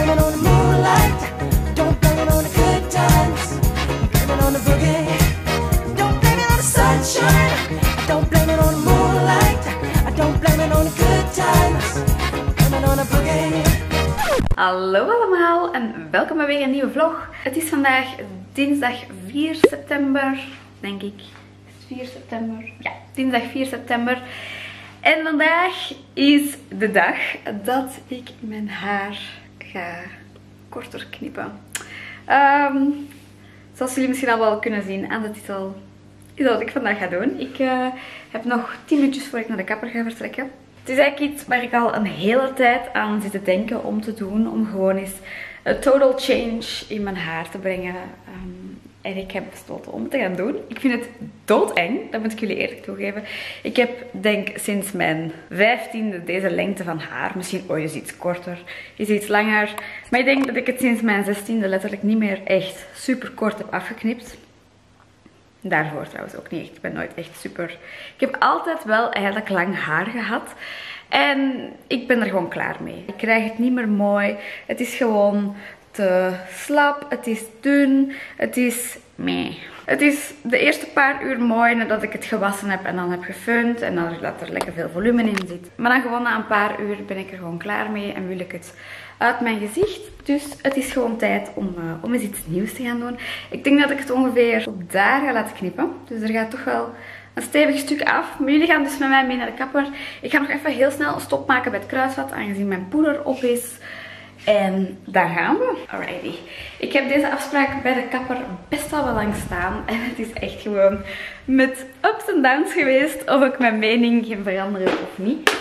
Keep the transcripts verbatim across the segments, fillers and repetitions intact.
blame it on the moonlight. Don't blame it on the good times. Blame it on the boogie. Don't blame it on the sunshine. Don't blame it on the moonlight. I don't blame it on the good times. Blame it on the boogie. Hallo allemaal en welkom bij weer een nieuwe vlog. Het is vandaag dinsdag vier september, denk ik. Is het vier september? Ja, dinsdag vier september. En vandaag is de dag dat ik mijn haar ga korter knippen. Um, zoals jullie misschien al wel kunnen zien aan de titel, is dat wat ik vandaag ga doen. Ik uh, heb nog tien minuutjes voor ik naar de kapper ga vertrekken. Het is eigenlijk iets waar ik al een hele tijd aan zit te denken om te doen. Om gewoon eens een total change in mijn haar te brengen. Um, en ik heb besloten om het te gaan doen. Ik vind het doodeng, dat moet ik jullie eerlijk toegeven. Ik heb denk sinds mijn vijftiende deze lengte van haar. Misschien ooit is iets korter, is iets langer. Maar ik denk dat ik het sinds mijn zestiende letterlijk niet meer echt super kort heb afgeknipt. Daarvoor trouwens ook niet echt. Ik ben nooit echt super... Ik heb altijd wel eigenlijk lang haar gehad. En ik ben er gewoon klaar mee. Ik krijg het niet meer mooi. Het is gewoon te slap. Het is dun. Het is... meh. Het is de eerste paar uur mooi nadat ik het gewassen heb en dan heb gefeund. En dan dat er lekker veel volume in zit. Maar dan gewoon na een paar uur ben ik er gewoon klaar mee. En wil ik het uit mijn gezicht. Dus het is gewoon tijd om, uh, om eens iets nieuws te gaan doen. Ik denk dat ik het ongeveer tot daar ga laten knippen. Dus er gaat toch wel een stevig stuk af. Maar jullie gaan dus met mij mee naar de kapper. Ik ga nog even heel snel een stop maken bij het kruisvat. Aangezien mijn poeder op is. En daar gaan we. Alrighty. Ik heb deze afspraak bij de kapper best al wel lang staan. En het is echt gewoon met ups en downs geweest. Of ik mijn mening ga veranderen of niet.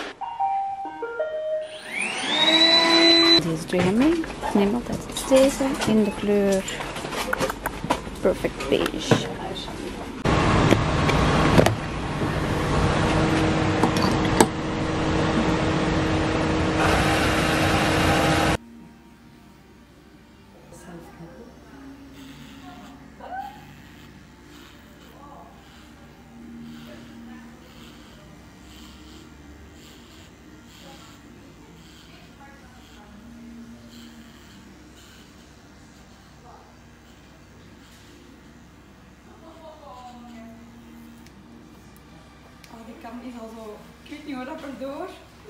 Deze doe je mee. Ik neem altijd deze in de kleur Perfect Beige. Die is al zo, ik weet niet hoe dat erdoor.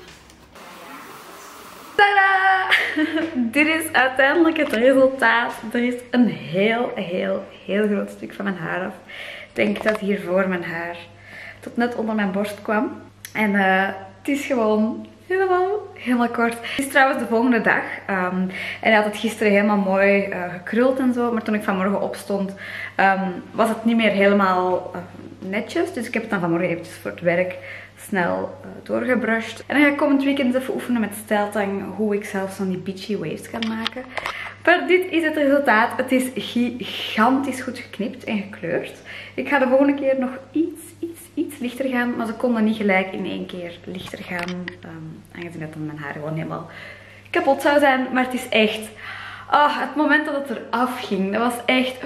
Tadaa! Dit is uiteindelijk het resultaat. Er is een heel, heel, heel groot stuk van mijn haar af. Ik denk dat hiervoor mijn haar tot net onder mijn borst kwam. En uh, het is gewoon helemaal, helemaal kort. Het is trouwens de volgende dag. Um, en hij had het gisteren helemaal mooi uh, gekruld en zo. Maar toen ik vanmorgen opstond, um, was het niet meer helemaal... Uh, netjes, dus ik heb het dan vanmorgen eventjes voor het werk snel uh, doorgebrushed. En dan ga ik komend weekend even oefenen met stijltang hoe ik zelf zo'n die beachy waves kan maken. Maar dit is het resultaat. Het is gigantisch goed geknipt en gekleurd. Ik ga de volgende keer nog iets, iets, iets lichter gaan, maar ze konden niet gelijk in één keer lichter gaan. Um, aangezien dat dan mijn haar gewoon helemaal kapot zou zijn. Maar het is echt... Oh, het moment dat het eraf ging, dat was echt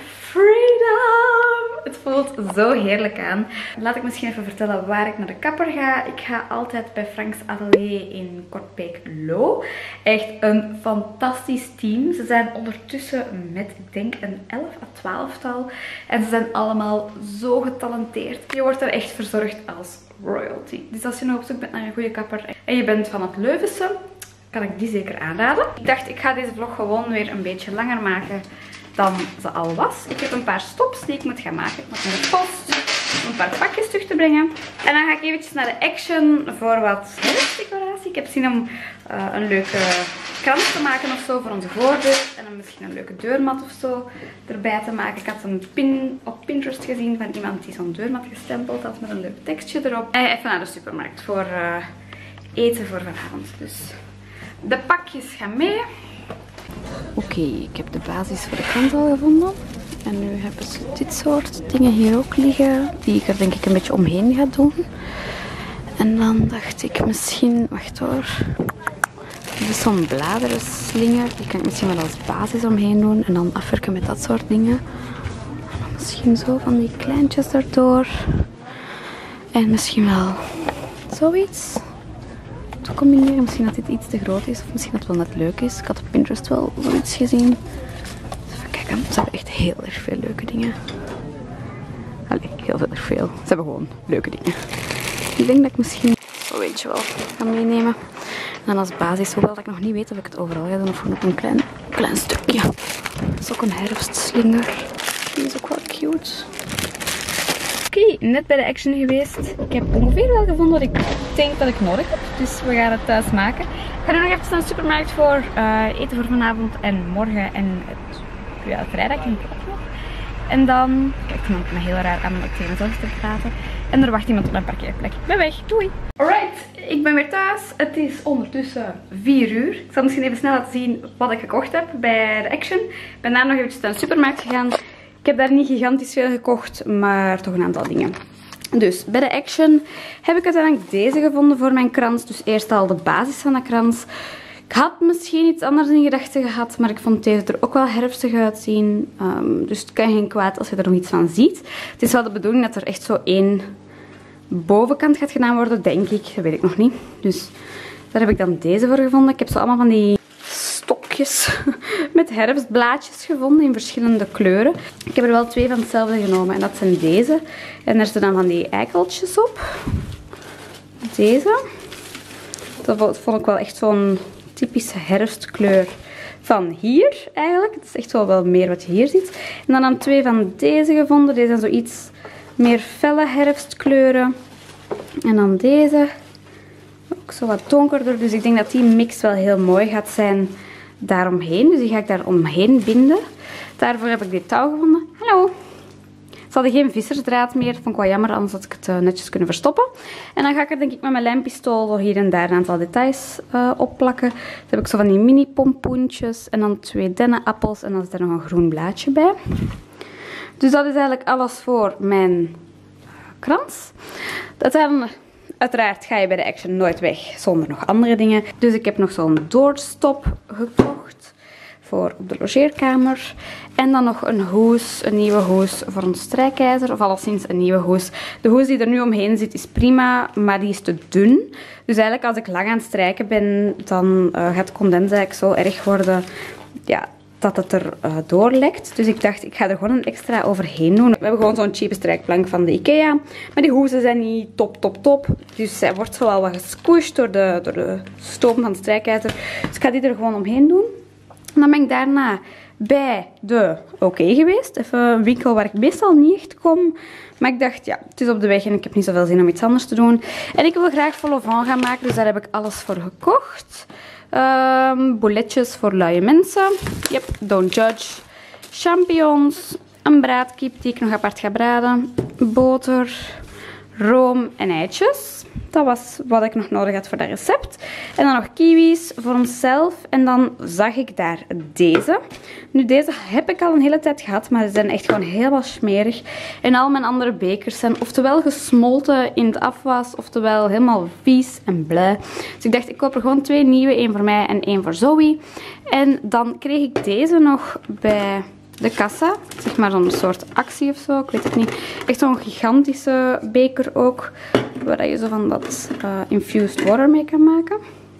freedom. Het voelt zo heerlijk aan. Laat ik misschien even vertellen waar ik naar de kapper ga. Ik ga altijd bij Frank's Atelier in Kortbeek-Loo. Echt een fantastisch team. Ze zijn ondertussen met, ik denk, een elf à twaalftal. En ze zijn allemaal zo getalenteerd. Je wordt er echt verzorgd als royalty. Dus als je nog op zoek bent naar een goede kapper en je bent van het Leuvense, kan ik die zeker aanraden. Ik dacht, ik ga deze vlog gewoon weer een beetje langer maken dan ze al was. Ik heb een paar stops die ik moet gaan maken. Ik moet naar de post om een paar pakjes terug te brengen. En dan ga ik eventjes naar de Action voor wat herfstdecoratie. Ik heb zin om uh, een leuke krans te maken of zo voor onze voordeur. En dan misschien een leuke deurmat of zo erbij te maken. Ik had een pin op Pinterest gezien van iemand die zo'n deurmat gestempeld had met een leuk tekstje erop. En even naar de supermarkt voor uh, eten voor vanavond. Dus... de pakjes gaan mee. Oké, okay, ik heb de basis voor de krant al gevonden. En nu hebben ze dit soort dingen hier ook liggen. Die ik er denk ik een beetje omheen ga doen. En dan dacht ik misschien... wacht hoor. Dit is zo'n bladerenslinger. Die kan ik misschien wel als basis omheen doen. En dan afwerken met dat soort dingen. En dan misschien zo van die kleintjes erdoor. En misschien wel zoiets. te combineren. Misschien dat dit iets te groot is of misschien dat het wel net leuk is. Ik had op Pinterest wel zoiets gezien. Even kijken, ze hebben echt heel erg veel leuke dingen. Allee, heel veel erg veel. Ze hebben gewoon leuke dingen. Ik denk dat ik misschien zo eentje wel ga meenemen. En dan als basis, hoewel dat ik nog niet weet of ik het overal ga doen of gewoon op een klein, klein stukje. Dat is ook een herfstslinger. Die is ook wel cute. Oké, okay, net bij de Action geweest. Ik heb ongeveer wel gevonden wat ik denk dat ik nodig heb. Dus we gaan het thuis maken. Ik ga nu nog even naar de supermarkt voor uh, eten voor vanavond en morgen en het, ja, vrijdag en het nog. En dan, kijk, ik me heel raar aan om tegen mezelf te praten. En er wacht iemand op mijn parkeerplek. Ik ben weg, doei! Alright, ik ben weer thuis. Het is ondertussen vier uur. Ik zal misschien even snel laten zien wat ik gekocht heb bij de Action. Ik ben daarna nog eventjes naar de supermarkt gegaan. Ik heb daar niet gigantisch veel gekocht, maar toch een aantal dingen. Dus bij de Action heb ik uiteindelijk deze gevonden voor mijn krans. Dus eerst al de basis van de krans. Ik had misschien iets anders in gedachten gehad, maar ik vond deze er ook wel herfstig uitzien. Um, dus het kan geen kwaad als je er nog iets van ziet. Het is wel de bedoeling dat er echt zo één bovenkant gaat gedaan worden, denk ik. Dat weet ik nog niet. Dus daar heb ik dan deze voor gevonden. Ik heb zo allemaal van die stokjes met herfstblaadjes gevonden in verschillende kleuren. Ik heb er wel twee van hetzelfde genomen en dat zijn deze. En daar zitten dan van die eikeltjes op. Deze. Dat vond ik wel echt zo'n typische herfstkleur van hier eigenlijk. Het is echt wel, wel meer wat je hier ziet. En dan heb ik twee van deze gevonden. Deze zijn zoiets meer felle herfstkleuren. En dan deze. Ook zo wat donkerder. Dus ik denk dat die mix wel heel mooi gaat zijn daaromheen. Dus die ga ik daar omheen binden. Daarvoor heb ik dit touw gevonden. Hallo! Ze hadden geen vissersdraad meer. Dat vond ik wel jammer, anders had ik het uh, netjes kunnen verstoppen. En dan ga ik er denk ik met mijn lijmpistool zo hier en daar een aantal details uh, opplakken. Dan heb ik zo van die mini pompoentjes en dan twee dennenappels en dan zit er nog een groen blaadje bij. Dus dat is eigenlijk alles voor mijn krans. Uiteindelijk, uiteraard ga je bij de Action nooit weg zonder nog andere dingen. Dus ik heb nog zo'n doorstop gekocht voor op de logeerkamer. En dan nog een hoes, een nieuwe hoes voor een strijkijzer. Of alleszins een nieuwe hoes. De hoes die er nu omheen zit is prima, maar die is te dun. Dus eigenlijk als ik lang aan het strijken ben, dan uh, gaat de condens eigenlijk zo erg worden, ja, dat het er uh, doorlekt. Dus ik dacht, ik ga er gewoon een extra overheen doen. We hebben gewoon zo'n cheape strijkplank van de Ikea. Maar die hoezen zijn niet top, top, top. Dus zij wordt zo wel wat gesquished door de, door de stoom van de strijkijzer. Dus ik ga die er gewoon omheen doen. En dan ben ik daarna bij de OK geweest. Even een winkel waar ik meestal niet echt kom. Maar ik dacht, ja, het is op de weg en ik heb niet zoveel zin om iets anders te doen. En ik wil graag vol au vent gaan maken, dus daar heb ik alles voor gekocht. Um, bouletjes voor luie mensen. Yep, don't judge. Champignons. Een braadkip die ik nog apart ga braden. Boter. Room en eitjes. Dat was wat ik nog nodig had voor dat recept. En dan nog kiwis voor onszelf. En dan zag ik daar deze. Nu, deze heb ik al een hele tijd gehad, maar ze zijn echt gewoon helemaal smerig. En al mijn andere bekers zijn oftewel gesmolten in het afwas, oftewel helemaal vies en blij. Dus ik dacht, ik koop er gewoon twee nieuwe. één voor mij en één voor Zoe. En dan kreeg ik deze nog bij de kassa. Zeg maar zo'n soort actie of zo. Ik weet het niet. Echt zo'n gigantische beker ook. Waar je zo van dat uh, infused water mee kan maken.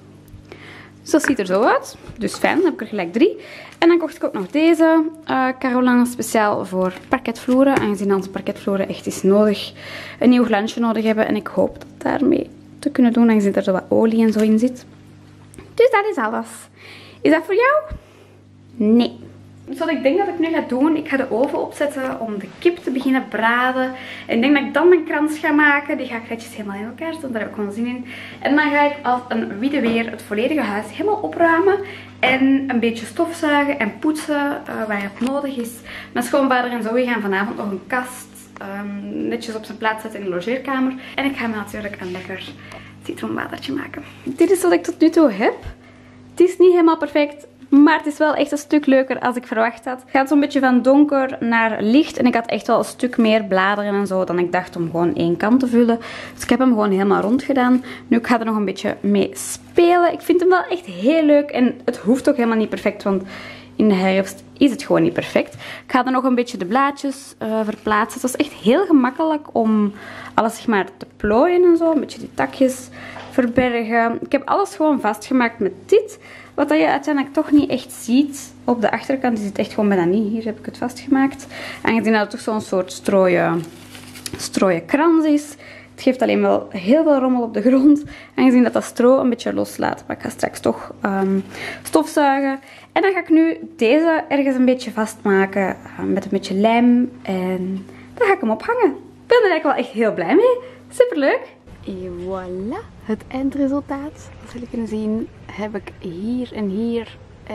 Dus dat ziet er zo uit. Dus fijn, dan heb ik er gelijk drie. En dan kocht ik ook nog deze uh, Caroline speciaal voor parketvloeren. Aangezien onze parketvloeren echt is nodig, een nieuw glansje nodig hebben. En ik hoop dat daarmee te kunnen doen, aangezien er zo wat olie en zo in zit. Dus dat is alles. Is dat voor jou? Nee. Dus wat ik denk dat ik nu ga doen, ik ga de oven opzetten om de kip te beginnen braden. En ik denk dat ik dan mijn krans ga maken. Die ga ik netjes helemaal in elkaar zetten, daar heb ik gewoon zin in. En dan ga ik als een wiede weer het volledige huis helemaal opruimen. En een beetje stofzuigen en poetsen uh, waar het nodig is. Mijn schoonvader en Zoe gaan vanavond nog een kast um, netjes op zijn plaats zetten in de logeerkamer. En ik ga me natuurlijk een lekker citroenwatertje maken. Dit is wat ik tot nu toe heb. Het is niet helemaal perfect. Maar het is wel echt een stuk leuker als ik verwacht had. Het gaat zo'n beetje van donker naar licht. En ik had echt wel een stuk meer bladeren en zo dan ik dacht om gewoon één kant te vullen. Dus ik heb hem gewoon helemaal rond gedaan. Nu, ik ga er nog een beetje mee spelen. Ik vind hem wel echt heel leuk. En het hoeft ook helemaal niet perfect, want in de herfst is het gewoon niet perfect. Ik ga er nog een beetje de blaadjes uh, verplaatsen. Het was echt heel gemakkelijk om alles zeg maar te plooien en zo. Een beetje die takjes verbergen. Ik heb alles gewoon vastgemaakt met dit. Wat je uiteindelijk toch niet echt ziet op de achterkant. Die zit echt gewoon bijna niet. Hier heb ik het vastgemaakt. Aangezien dat het toch zo'n soort strooien, strooien krans is. Het geeft alleen wel heel veel rommel op de grond. Aangezien dat dat stro een beetje loslaat. Maar ik ga straks toch um, stofzuigen. En dan ga ik nu deze ergens een beetje vastmaken. Uh, met een beetje lijm. En dan ga ik hem ophangen. Ik ben er eigenlijk wel echt heel blij mee. Superleuk. En voilà. Het eindresultaat. Zoals jullie kunnen zien heb ik hier en hier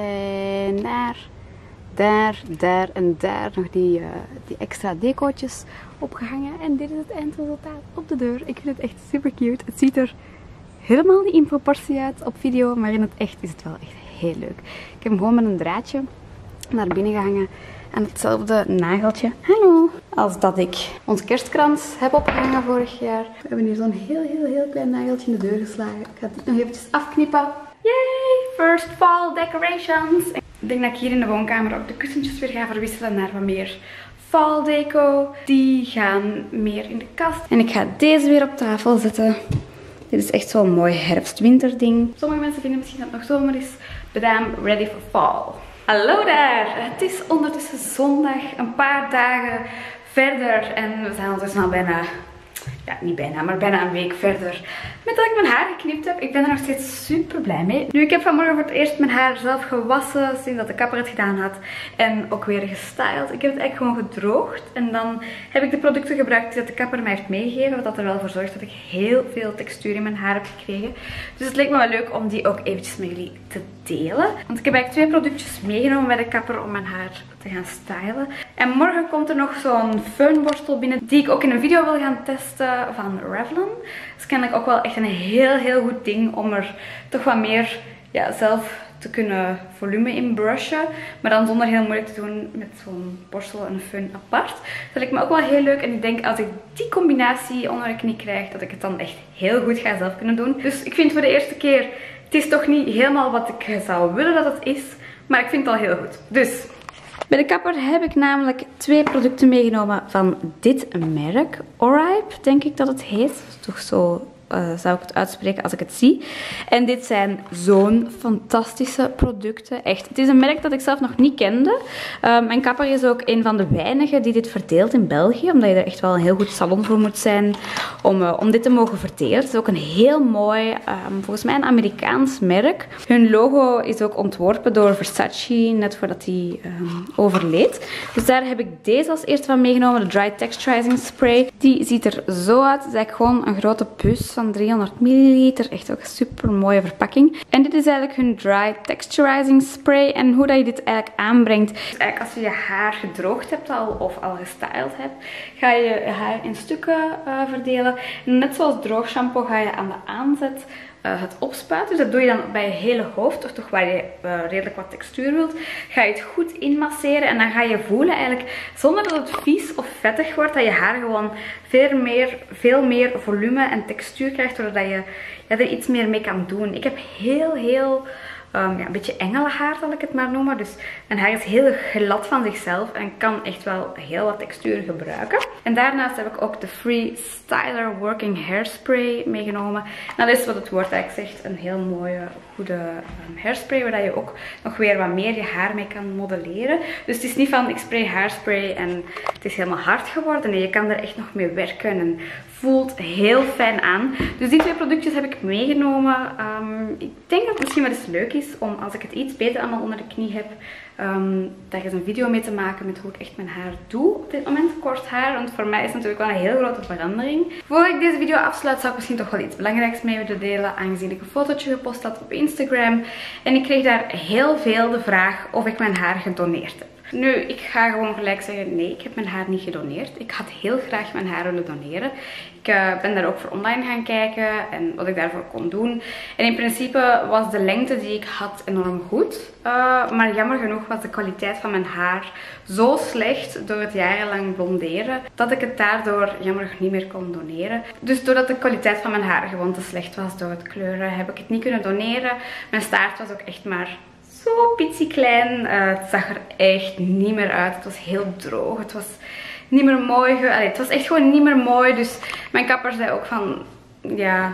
en daar, daar, daar en daar nog die, uh, die extra decootjes opgehangen. En dit is het eindresultaat op de deur. Ik vind het echt super cute. Het ziet er helemaal niet in proportie uit op video, maar in het echt is het wel echt heel leuk. Ik heb hem gewoon met een draadje naar binnen gehangen. En hetzelfde nageltje, hallo, als dat ik onze kerstkrans heb opgehangen vorig jaar. We hebben hier zo'n heel, heel, heel klein nageltje in de deur geslagen. Ik ga dit nog eventjes afknippen. Yay, first fall decorations. Ik denk dat ik hier in de woonkamer ook de kussentjes weer ga verwisselen naar wat meer fall deco. Die gaan meer in de kast. En ik ga deze weer op tafel zetten. Dit is echt zo'n mooi herfst-winter ding. Sommige mensen vinden misschien dat het nog zomer is. But I'm ready for fall. Hallo daar! Het is ondertussen zondag, een paar dagen verder en we zijn ondertussen al bijna, ja niet bijna, maar bijna een week verder met dat ik mijn haar geknipt heb. Ik ben er nog steeds super blij mee. Nu, ik heb vanmorgen voor het eerst mijn haar zelf gewassen sinds dat de kapper het gedaan had en ook weer gestyled. Ik heb het eigenlijk gewoon gedroogd en dan heb ik de producten gebruikt die de kapper mij heeft meegegeven, wat er wel voor zorgt dat ik heel veel textuur in mijn haar heb gekregen. Dus het leek me wel leuk om die ook eventjes met jullie te delen. Want ik heb eigenlijk twee productjes meegenomen bij de kapper om mijn haar te gaan stylen. En morgen komt er nog zo'n föhnborstel binnen die ik ook in een video wil gaan testen van Revlon. Dat is kennelijk ook wel echt een heel heel goed ding om er toch wat meer ja, zelf te kunnen volume in brushen. Maar dan zonder heel moeilijk te doen met zo'n borstel en een föhn apart. Dat lijkt me ook wel heel leuk. En ik denk als ik die combinatie onder de knie krijg, dat ik het dan echt heel goed ga zelf kunnen doen. Dus ik vind voor de eerste keer, het is toch niet helemaal wat ik zou willen dat het is. Maar ik vind het al heel goed. Dus bij de kapper heb ik namelijk twee producten meegenomen van dit merk. Oribe, denk ik dat het heet. Toch zo uh, zou ik het uitspreken als ik het zie. En dit zijn zo'n fantastische producten. Echt. Het is een merk dat ik zelf nog niet kende. Uh, mijn kapper is ook een van de weinigen die dit verdeelt in België. Omdat je er echt wel een heel goed salon voor moet zijn om, uh, om dit te mogen verdelen. Het is ook een heel mooi, um, volgens mij een Amerikaans merk. Hun logo is ook ontworpen door Versace, net voordat hij um, overleed. Dus daar heb ik deze als eerste van meegenomen, de Dry Texturizing Spray. Die ziet er zo uit. Het is eigenlijk gewoon een grote bus van driehonderd milliliter. Echt ook een super mooie verpakking. En dit is eigenlijk hun Dry Texturizing Spray. En hoe dat je dit eigenlijk aanbrengt. Dus eigenlijk als je je haar gedroogd hebt al of al gestyled hebt, ga je je haar in stukken uh, verdelen. En net zoals droog shampoo ga je aan de aanzet Uh, het opspuiten. Dus dat doe je dan bij je hele hoofd, of toch waar je uh, redelijk wat textuur wilt. Ga je het goed inmasseren en dan ga je voelen eigenlijk, zonder dat het vies of vettig wordt, dat je haar gewoon veel meer, veel meer volume en textuur krijgt, doordat je ja, er iets meer mee kan doen. Ik heb heel, heel Um, ja, een beetje engelenhaar zal ik het maar noemen. Dus mijn haar is heel glad van zichzelf en kan echt wel heel wat textuur gebruiken. En daarnaast heb ik ook de Free Styler Working Hairspray meegenomen. En dat is wat het woord eigenlijk zegt. Een heel mooie, goede um, hairspray waar je ook nog weer wat meer je haar mee kan modelleren. Dus het is niet van ik spray haarspray en het is helemaal hard geworden. Nee, je kan er echt nog mee werken en voelt heel fijn aan. Dus die twee productjes heb ik meegenomen. Um, ik denk dat het misschien wel eens leuk is om, als ik het iets beter allemaal onder de knie heb, um, daar eens een video mee te maken met hoe ik echt mijn haar doe op dit moment. Kort haar, want voor mij is het natuurlijk wel een heel grote verandering. Voordat ik deze video afsluit, zou ik misschien toch wel iets belangrijks mee willen delen, aangezien ik een fotootje gepost had op Instagram. En ik kreeg daar heel veel de vraag of ik mijn haar gedoneerd heb. Nu, ik ga gewoon gelijk zeggen, nee, ik heb mijn haar niet gedoneerd. Ik had heel graag mijn haar willen doneren. Ik uh, ben daar ook voor online gaan kijken en wat ik daarvoor kon doen. En in principe was de lengte die ik had enorm goed. Uh, maar jammer genoeg was de kwaliteit van mijn haar zo slecht door het jarenlang blonderen, dat ik het daardoor jammer genoeg niet meer kon doneren. Dus doordat de kwaliteit van mijn haar gewoon te slecht was door het kleuren, heb ik het niet kunnen doneren. Mijn staart was ook echt maar zo pizziklein. Uh, het zag er echt niet meer uit. Het was heel droog. Het was niet meer mooi. Allee, het was echt gewoon niet meer mooi. Dus mijn kapper zei ook van, ja,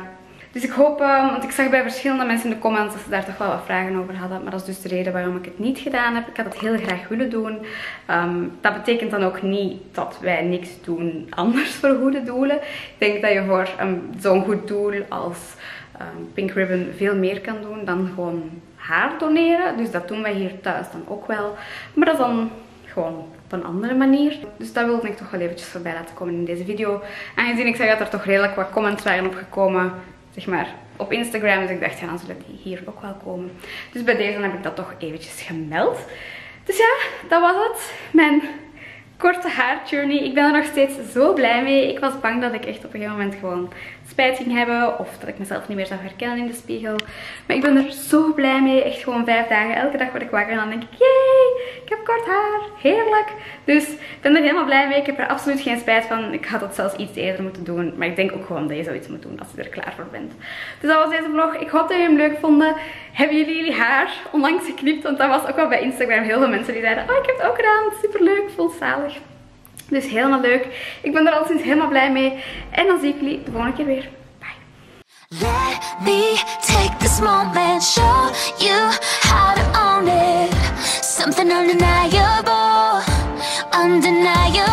Dus ik hoop, uh, want ik zag bij verschillende mensen in de comments dat ze daar toch wel wat vragen over hadden. Maar dat is dus de reden waarom ik het niet gedaan heb. Ik had het heel graag willen doen. Um, dat betekent dan ook niet dat wij niks doen anders voor goede doelen. Ik denk dat je voor um, zo'n goed doel als um, Pink Ribbon veel meer kan doen dan gewoon haar doneren. Dus dat doen wij hier thuis dan ook wel. Maar dat is dan gewoon op een andere manier. Dus dat wilde ik toch wel eventjes voorbij laten komen in deze video. Aangezien ik zag dat er toch redelijk wat comments waren opgekomen, zeg maar, op Instagram. Dus ik dacht, ja, dan zullen die hier ook wel komen. Dus bij deze heb ik dat toch eventjes gemeld. Dus ja, dat was het. Mijn korte haarjourney. Ik ben er nog steeds zo blij mee. Ik was bang dat ik echt op een gegeven moment gewoon spijt ging hebben. Of dat ik mezelf niet meer zou herkennen in de spiegel. Maar ik ben er zo blij mee. Echt gewoon vijf dagen. Elke dag word ik wakker en dan denk ik, yay, ik heb kort haar. Heerlijk. Dus ik ben er helemaal blij mee. Ik heb er absoluut geen spijt van. Ik had het zelfs iets eerder moeten doen. Maar ik denk ook gewoon dat je zoiets moet doen als je er klaar voor bent. Dus dat was deze vlog. Ik hoop dat jullie hem leuk vonden. Hebben jullie jullie haar onlangs geknipt? Want dat was ook wel bij Instagram heel veel mensen die zeiden, oh, ik heb het ook gedaan. Super leuk. Voelt zalig. Dus helemaal leuk. Ik ben er al sinds helemaal blij mee. En dan zie ik jullie de volgende keer weer. Bye. Let me take this moment, show you how to own it. Something undeniable, undeniable.